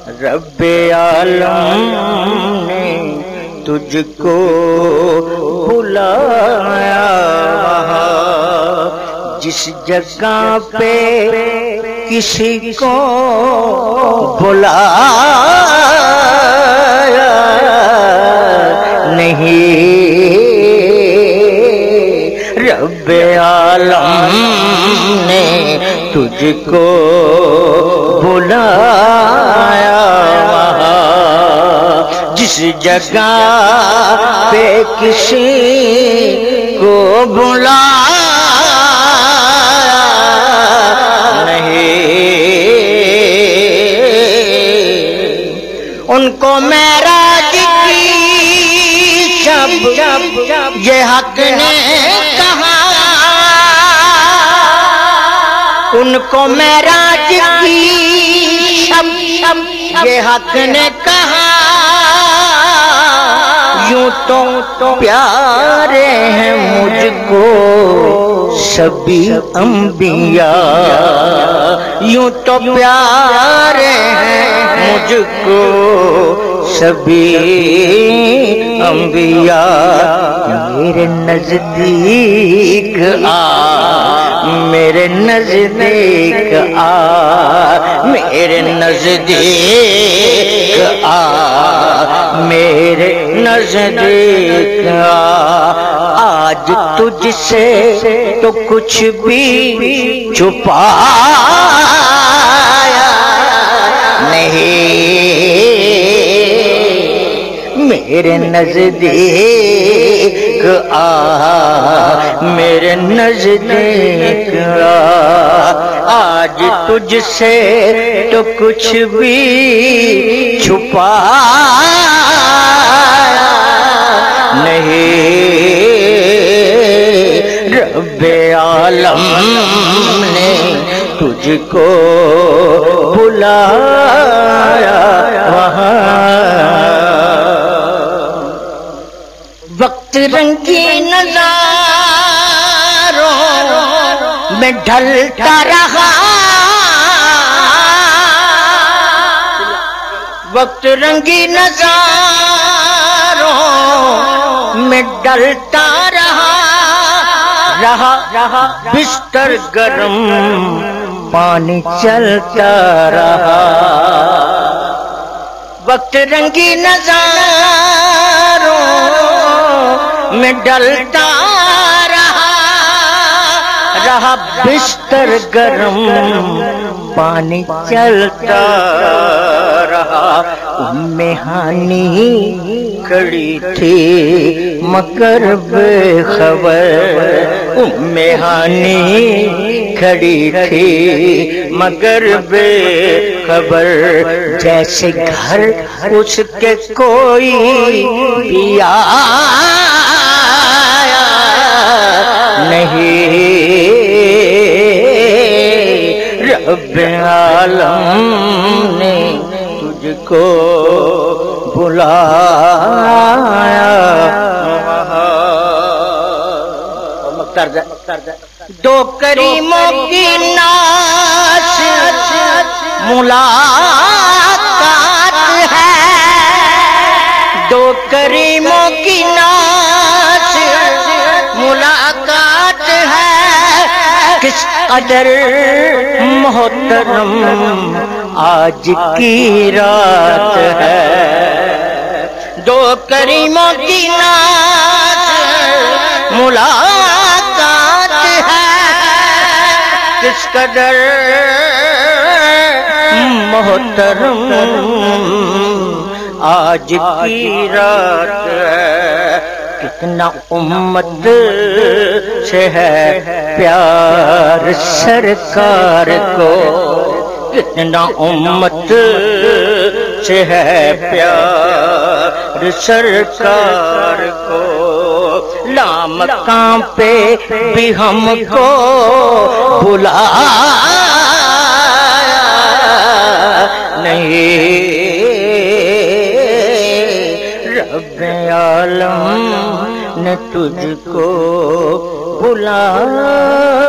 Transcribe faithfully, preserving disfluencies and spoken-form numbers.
رب عالم نے تجھ کو بلایا وہاں جس جگہ پہ کسی کو بلایا نہیں، رب عالم نے تجھ کو بلایا وہاں جس جگہ پہ کسی کو بلایا نہیں، ان کو معراج کی شب یہ حق نے کہا، ان کو معراج کی شب یہ حق نے کہا، یوں تو پیارے ہیں مجھ کو سبھی انبیاء، یوں تو پیارے ہیں مجھ کو سبھی انبیاء، میرے نزدیک آ میرے نزدیک آ میرے نزدیک آ میرے نزدیک آ، آج تجھ سے تو کچھ بھی چھپایا نہیں، میرے نزدیک آ میرے نزدیک آ، آج تجھ سے تو کچھ بھی چھپایا نہیں، رب عالم نے تجھ کو بلایا وہاں وقت رنگین نظاروں میں ڈھلتا رہا، وقت رنگین نظاروں میں ڈلتا رہا، رہا رہا بستر گرم پانی چلتا رہا، وقت رنگین نظاروں میں ڈلتا رہا، رہا بستر گرم پانی چلتا رہا، ام ہانی کھڑی تھی مگر بے خبر، ام ہانی کھڑی تھی مگر بے خبر، جیسے گھر اس کے کوئی بھی آیا نہیں، رب عالم نے تجھ کو بلایا دو کریموں کی ناز ملاقات ہے، دو کریموں کی ناز ملاقات ہے، کس قدر محترم آج کی رات ہے، دو کریموں کی ناز ملاقات ہے، کس قدر محترم آج کی رات ہے، کتنا امت سے ہے پیار سرکار کو، کتنا امت سے ہے پیار سرکار کو، لامکاں پہ بھی ہم کو بلایا نہیں، رب عالم نے تجھ کو بلایا